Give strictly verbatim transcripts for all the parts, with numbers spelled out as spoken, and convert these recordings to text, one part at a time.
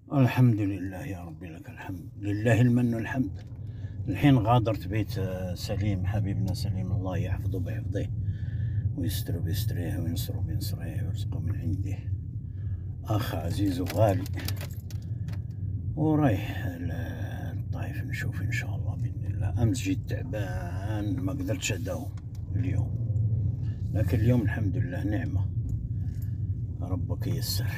الحمد لله يا ربي، لك الحمد، لله المن والحمد. الحين غادرت بيت آه، سليم، حبيبنا سليم، الله يحفظه بحفظه ويستر بيستريه وينصره بينصره ويرزقه من عنده. أخ عزيز وغالي، ورايح الطايف نشوف إن شاء الله بإذن الله. أمس جيت تعبان ما قدرتش أداوم اليوم، لكن اليوم الحمد لله نعمة، ربك ييسر.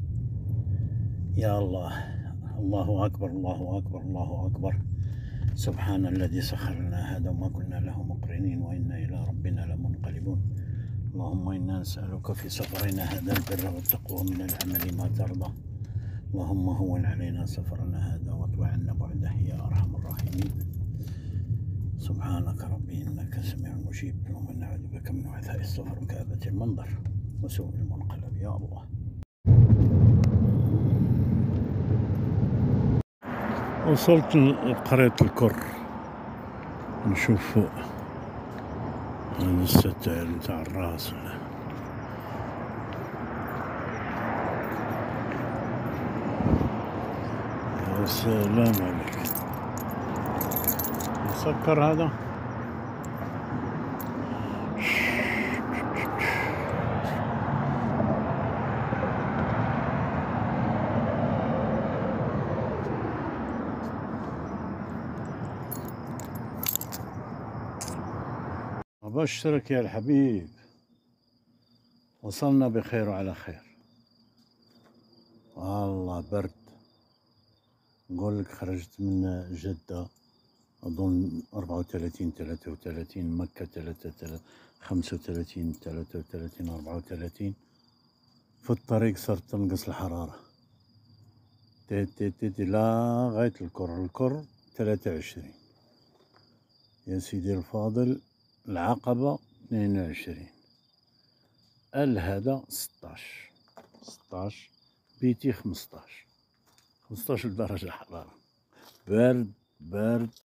يا الله، الله أكبر الله أكبر الله أكبر. سبحان الذي سخر لنا هذا وما كنا له مقرنين وإنا إلى ربنا لمنقلبون. اللهم إنا نسألك في سفرنا هذا البر والتقوى من العمل ما ترضى. اللهم هون علينا سفرنا هذا واطوي عنا بعده يا أرحم الراحمين. سبحانك ربي إنك سميع مجيب، اللهم نعوذ بك من وعثاء السفر وكآبة المنظر وسوء المنقلب يا الله. وصلت لقرية الكر، نشوف فوق هذا الستائر متاع الراس. يا سلام عليك، مسكر هذا. أبشرك يا الحبيب، وصلنا بخير وعلى خير. والله برد، نقول لك خرجت من جدة أظن أربعة وثلاثين ثلاثة وثلاثين، مكة ثلاثة خمسة وثلاثين ثلاثة وثلاثين أربعة وثلاثين. في الطريق صارت تنقص الحرارة تي تي تي تي لغاية الكر. الكر ثلاثة وعشرين يا سيدي الفاضل. العقبة اثنين وعشرين، الهدى ستاش ستاش، بيتي خمسطاش خمسطاش درجة حرارة. برد برد.